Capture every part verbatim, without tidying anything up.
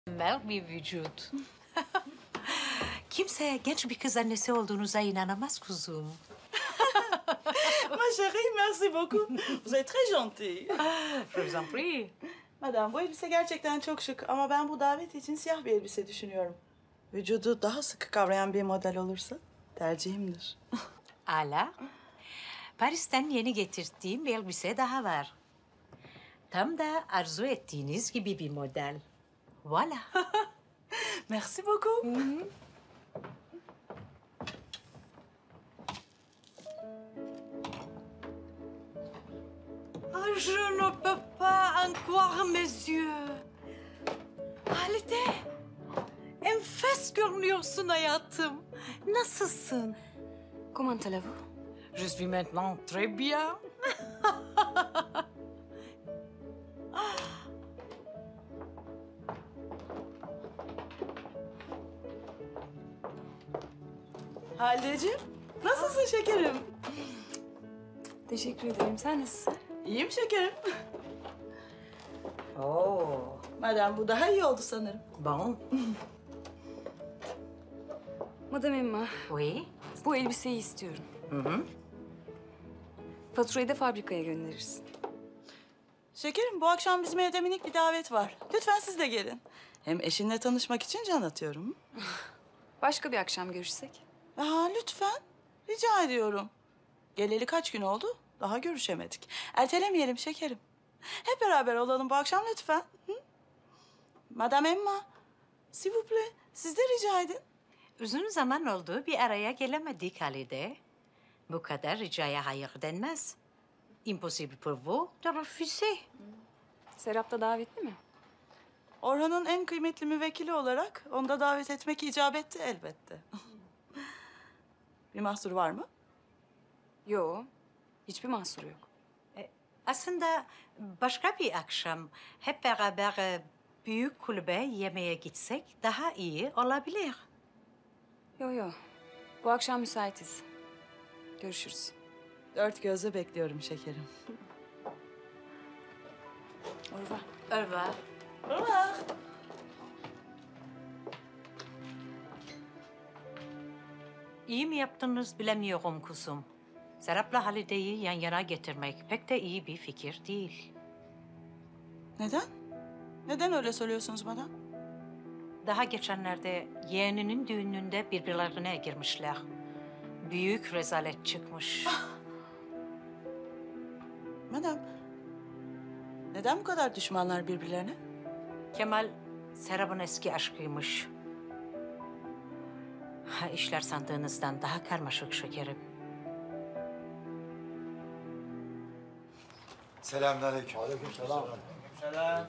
Mükemmel bir vücut. Kimse genç bir kız annesi olduğunuza inanamaz kuzum. Ma chérie, merci beaucoup. Vous êtes très gentille. Je vous en prie. Madame, bu elbise gerçekten çok şık ama ben bu davet için siyah bir elbise düşünüyorum. Vücudu daha sıkı kavrayan bir model olursa tercihimdir. Ala, Paris'ten yeni getirdiğim bir elbise daha var. Tam da arzu ettiğiniz gibi bir model. Voilà. Merci beaucoup. Ah, je ne peux pas en croire mes yeux. Halide, enfes görünüyorsun hayatım. Nasılsın? Comment allez-vous? Je suis maintenant très bien. Halideciğim, nasılsın şekerim? Teşekkür ederim. Sen nasılsın? İyiyim şekerim. Oh, Madem bu daha iyi oldu sanırım. bon. Madame Emma, Oui. bu elbiseyi istiyorum. Hı hı. Faturayı da fabrikaya gönderirsin. Şekerim, bu akşam bizim evde minik bir davet var. Lütfen siz de gelin. Hem eşinle tanışmak için can atıyorum. Başka bir akşam görüşsek. Aa, lütfen. Rica ediyorum. Geleli kaç gün oldu? Daha görüşemedik. Ertelemeyelim şekerim. Hep beraber olalım bu akşam lütfen. Hı? Madame Emma, s'il vous plaît, siz de rica edin. Uzun zaman oldu bir araya gelemedik Halide. Bu kadar ricaya hayır denmez. Impossible pour vous de refuser. Serap da davetli mi? Orhan'ın en kıymetli müvekkili olarak onu da davet etmek icap etti elbette. Bir mahsur var mı? Yo, hiçbir mahsuru yok. Aslında başka bir akşam hep beraber e, büyük kulübe yemeğe gitsek daha iyi olabilir. Yo yo, bu akşam müsaitiz. Görüşürüz. Dört gözle bekliyorum şekerim. Au revoir. Au revoir. Au revoir. İyi mi yaptınız bilemiyorum kuzum. Serap'la Halide'yi yan yana getirmek pek de iyi bir fikir değil. Neden? Neden öyle söylüyorsunuz bana? Daha geçenlerde yeğeninin düğününde birbirlerine girmişler. Büyük rezalet çıkmış. Madem, neden bu kadar düşmanlar birbirlerine? Kemal, Serap'ın eski aşkıymış. Ha, işler sandığınızdan daha karmaşık şekerim. Selamünaleyküm. Aleykümselam. Selam.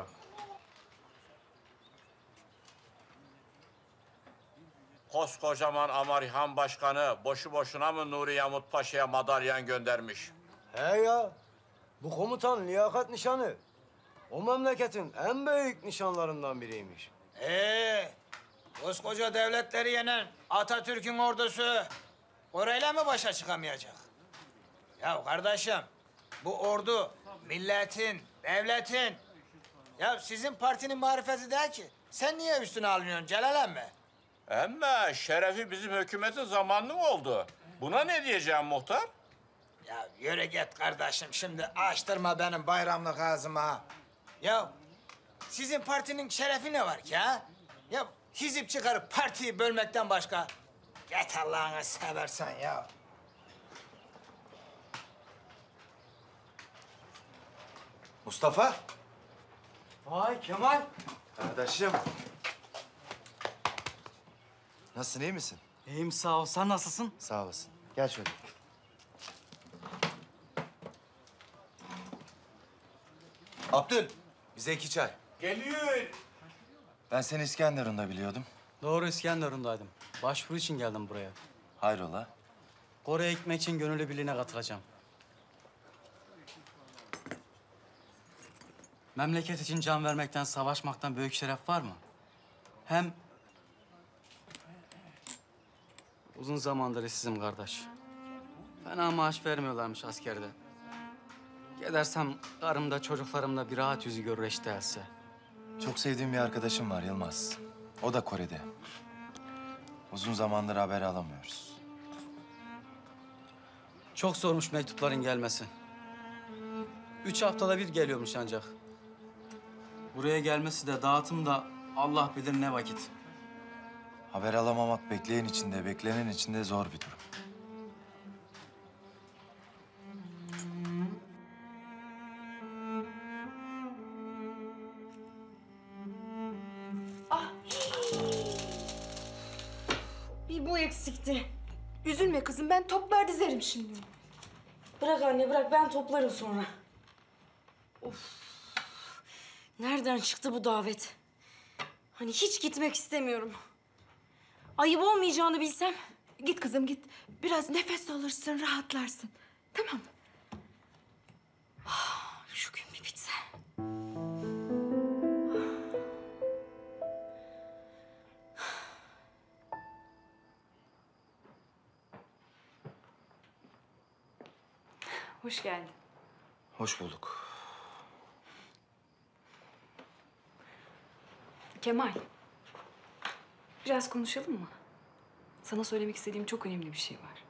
Koskocaman Amerikan Başkanı boşu boşuna mı Nuri Yamut Paşa'ya madalyan göndermiş? He ya, bu komutan liyakat nişanı. O memleketin en büyük nişanlarından biriymiş. Ee, koskoca devletleri yenen Atatürk'ün ordusu orayla mı başa çıkamayacak? Ya kardeşim, bu ordu milletin, devletin. Ya sizin partinin marifeti değil ki. Sen niye üstüne alınıyorsun Celal emmi? Ama şerefi bizim hükümetin zamanlı mı oldu? Buna ne diyeceğim muhtar? Ya yürü git kardeşim, şimdi açtırma benim bayramlık ağzıma. ha. Ya sizin partinin şerefi ne var ki ha? Ya hizip çıkarıp partiyi bölmekten başka. Git Allah'ını seversen ya. Mustafa. Vay Kemal. Kardeşim. Nasılsın, iyi misin? İyiyim sağ ol. Sen nasılsın? Sağ olasın. Gel şöyle. Abdül, bize iki çay. Geliyor. Ben seni İskenderun'da biliyordum. Doğru İskenderun'daydım. Başvuru için geldim buraya. Hayrola? Kore'ye gitmek için gönüllü birliğine katılacağım. Memleket için can vermekten, savaşmaktan büyük şeref var mı? Hem uzun zamandır işsizim kardeş. Fena maaş vermiyorlarmış askerde. Gidersem karım da çocuklarım da bir rahat yüzü görür eş değilse. Çok sevdiğim bir arkadaşım var Yılmaz. O da Kore'de. Uzun zamandır haber alamıyoruz. Çok zormuş mektupların gelmesi. Üç haftada bir geliyormuş ancak. Buraya gelmesi de dağıtım da Allah bilir ne vakit. Haber alamamak bekleyen içinde, beklenen içinde zor bir durum. Bir bu eksikti. Üzülme kızım, ben toplar dizerim şimdi. Bırak anne, bırak. Ben toplarım sonra. Of. Nereden çıktı bu davet? Hani hiç gitmek istemiyorum. Ayıp olmayacağını bilsem. Git kızım git. Biraz nefes alırsın, rahatlarsın. Tamam mı? Ah, şu gün bir bitse. Hoş geldin. Hoş bulduk. Kemal. Biraz konuşalım mı? Sana söylemek istediğim çok önemli bir şey var.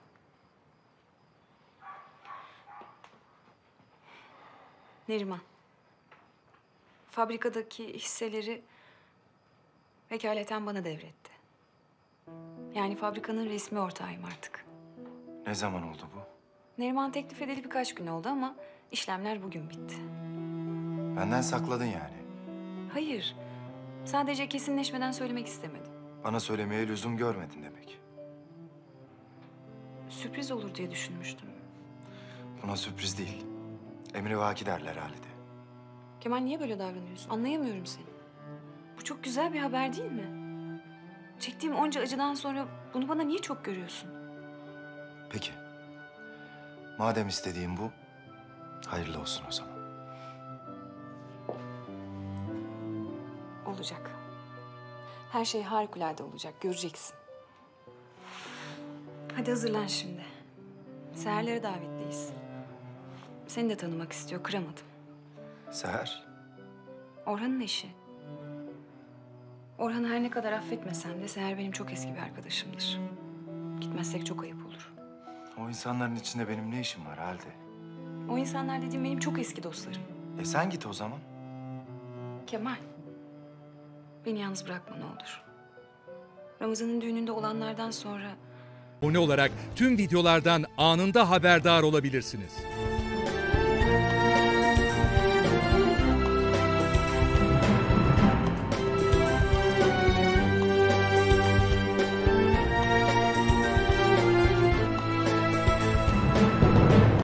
Neriman. Fabrikadaki hisseleri vekaleten bana devretti. Yani fabrikanın resmi ortağıyım artık. Ne zaman oldu bu? Neriman teklif edeli birkaç gün oldu ama işlemler bugün bitti. Benden sakladın yani. Hayır. Sadece kesinleşmeden söylemek istemedim. Bana söylemeye lüzum görmedin demek. Sürpriz olur diye düşünmüştüm. Buna sürpriz değil. Emri vaki derler halide. Kemal niye böyle davranıyorsun? Anlayamıyorum seni. Bu çok güzel bir haber değil mi? Çektiğim onca acıdan sonra bunu bana niye çok görüyorsun? Peki. Madem istediğim bu, hayırlı olsun o zaman. Olacak. Her şey harikulade olacak, göreceksin. Hadi hazırlan şimdi. Seherlere davetliyiz. Seni de tanımak istiyor, kıramadım. Seher, Orhan'ın eşi. Orhan'ı her ne kadar affetmesem de Seher benim çok eski bir arkadaşımdır. Gitmezsek çok ayıp olur. o insanların içinde benim ne işim var halde? O insanlar dediğim benim çok eski dostlarım. E sen git o zaman. Kemal, beni yalnız bırakma ne olur. Ramazan'ın düğününde olanlardan sonra Abone olarak tüm videolardan anında haberdar olabilirsiniz.